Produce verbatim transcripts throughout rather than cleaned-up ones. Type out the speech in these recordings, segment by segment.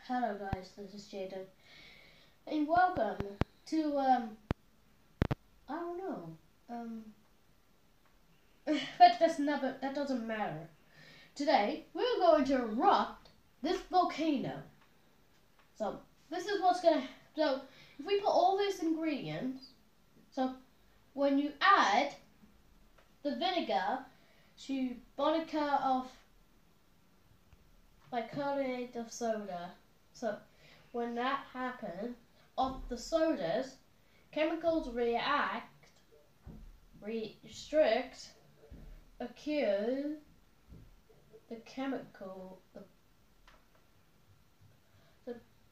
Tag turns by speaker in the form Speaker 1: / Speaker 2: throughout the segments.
Speaker 1: Hello guys, this is Jaden, and welcome to, um, I don't know, um, but that's never, that doesn't matter. Today, we're going to erupt this volcano. So, this is what's gonna, so, if we put all these ingredients, so, when you add the vinegar to vodka of bicarbonate of soda, so when that happens, of the sodas, chemicals react, restrict, occur, the chemical, the, the,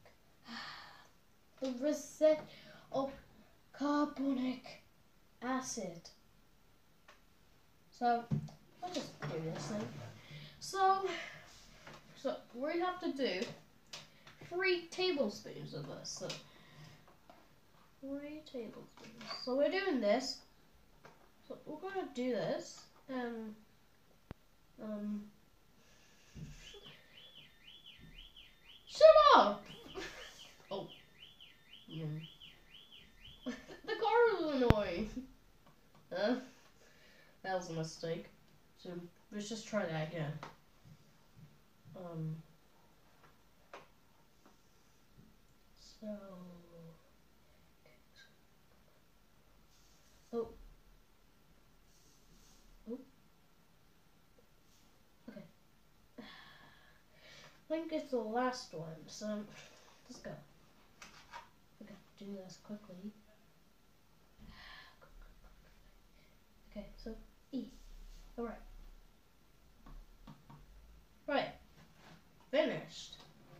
Speaker 1: the reset of carbonic acid. So, I'll just do this thing. So, so we have to do three tablespoons of this. So, three tablespoons. So we're doing this. So we're gonna do this. Um. Um. Shut up! Oh. Yeah. The car is annoying. Uh, that was a mistake. So let's just try that again. Um. So. Oh. Oh. Okay. I think it's the last one, so let's go. We got to do this quickly. Okay, so E. Alright. Right. Finished.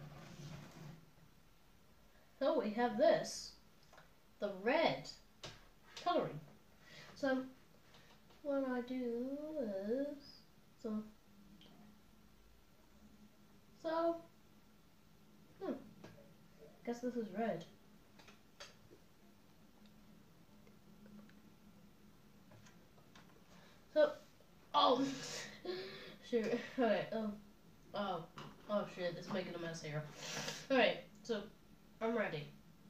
Speaker 1: So we have this. The red coloring. So when I do this, so so hmm, guess this is red. So oh shoot. Alright, oh oh oh shit, it's making a mess here. Alright, so I'm ready.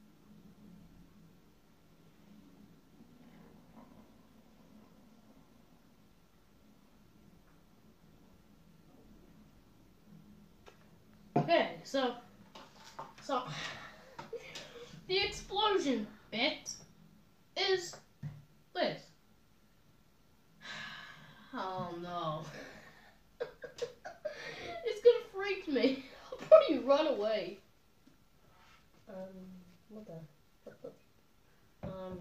Speaker 1: Okay, so, so, the explosion bit is this. Oh no. It's gonna freak me. I'll probably run away. Um, what the, what the, um,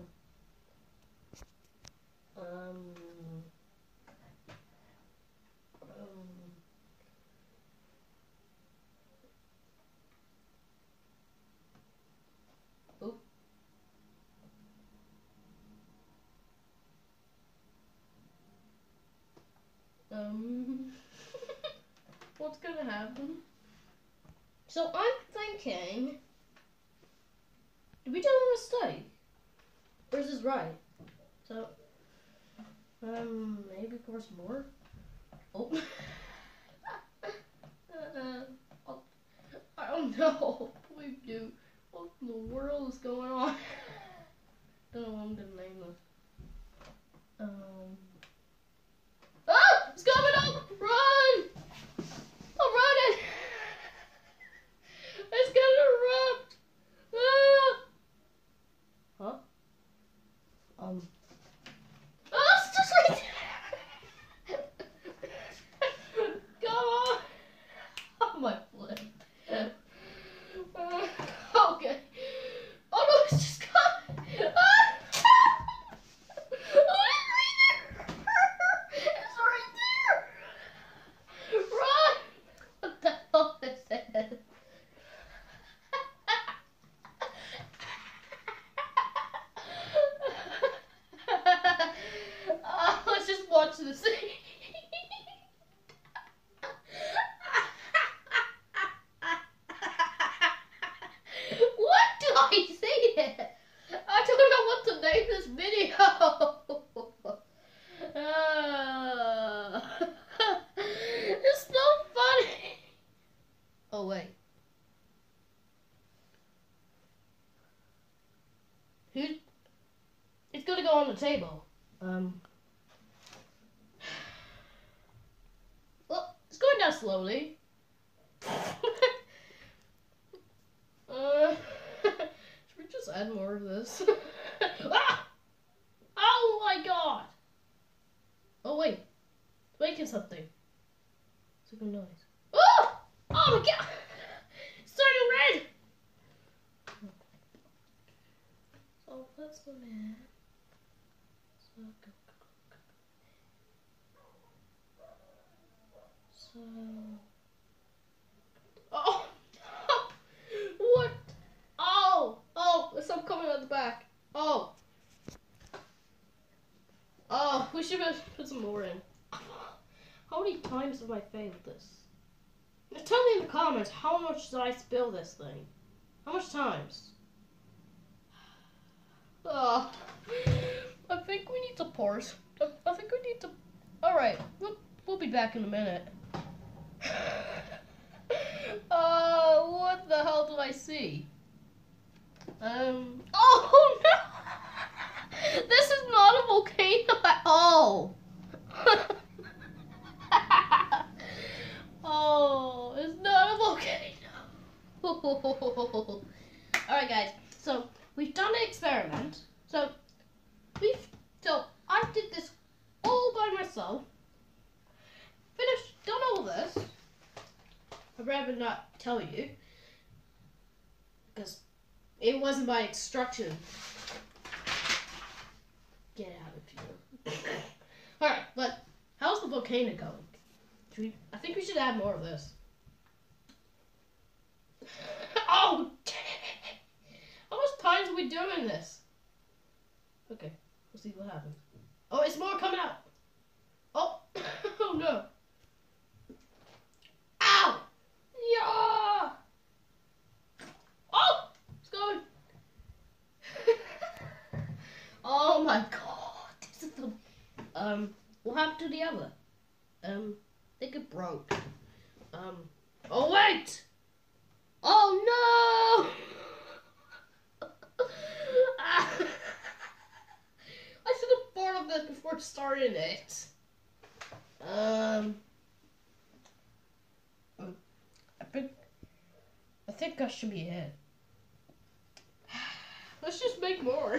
Speaker 1: um, um, oop. Um, what's gonna happen? So I'm thinking, did we do a mistake? Or is this right? So, um, maybe course more? Oh. uh, oh. I don't know. Please do. What in the world is going on? Don't know what I'm gonna name this. Um. Ah! It's coming up! Run! I'm running! It's gonna erupt! Ah! Huh? Um. Oh, it's just like come on! Oh my flip. Uh, okay. Oh no, it's just coming! Ah! Oh, it's right there! the table. Um. Well, it's going down slowly. uh, should we just add more of this? Ah! Oh my god! Oh wait, it's making something. It's like a noise. Oh! Oh my god! It's turning red! So let's go in. So go, go, go, go. So oh what? Oh oh there's some coming at the back. Oh. Oh, we should put some more in. How many times have I failed this? Now tell me in the comments, how much did I spill this thing? How much times? Oh, I think we need to pause. I, I think we need to... Alright, we'll, we'll be back in a minute. Uh, what the hell did I see? Um, oh no! This is not a volcano at all. Oh, it's not a volcano. Alright guys, so we've done an experiment. So we've so I did this all by myself. Finished, done all this. I'd rather not tell you because it wasn't by instruction. Get out of here. Alright, but how's the volcano going? Should we, I think we should add more of this. Oh, how much times are we doing this? Okay, we'll see what happens. Oh, it's more coming out. Oh, oh no. Ow! Yeah! Oh, it's going. Oh my god, this is the, um, what happened to the other? Um, I think it broke. Um, oh wait! Oh no! I should have thought of this before starting it. Um, I think, I think that should be it. Let's just make more.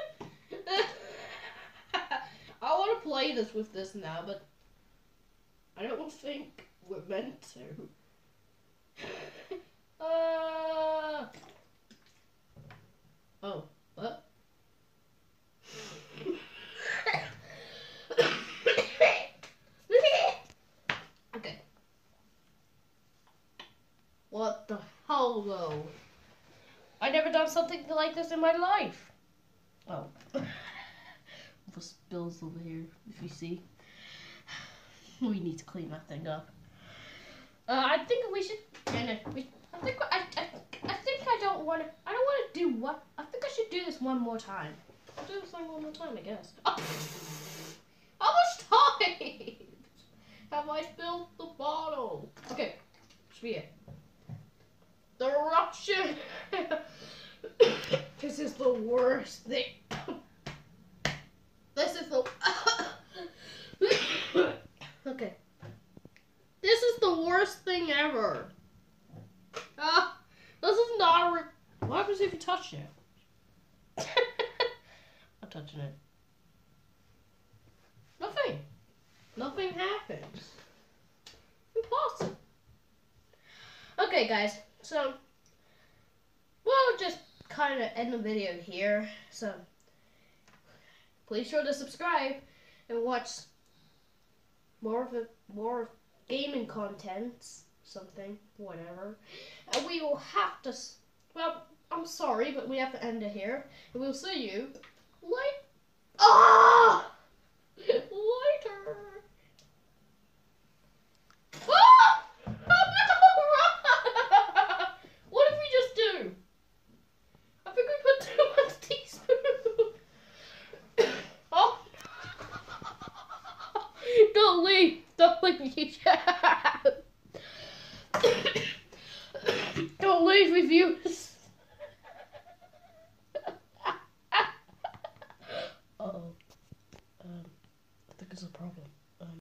Speaker 1: I want to play this with this now, but I don't think we're meant to. uh. Oh, what? Okay. What the hell, though? I never done something like this in my life. Oh. The spills over here, if you see. We need to clean that thing up. Uh, I think we should. We, I think I, I. I think I don't want to. I don't want to do what. I think I should do this one more time. I'll do this thing one more time, I guess. Oh. How much time have I spilled the bottle? Okay, should be it. The eruption. This is the worst thing. This is the. Okay. This is the worst thing ever. Ah, uh, this is not a. Re what happens if you touch it? I'm touching it. Nothing. Nothing happens. Impossible. Okay, guys. So we'll just kind of end the video here. So please sure to subscribe and watch more of it, more gaming contents, something, whatever. And we will have to. Well, I'm sorry, but we have to end it here. And we'll see you later. Ah! Later. Ah! What did we just do? I think we put too much teaspoon. Oh! Don't leave. Don't leave me. Don't leave me, viewers. Uh oh. the problem.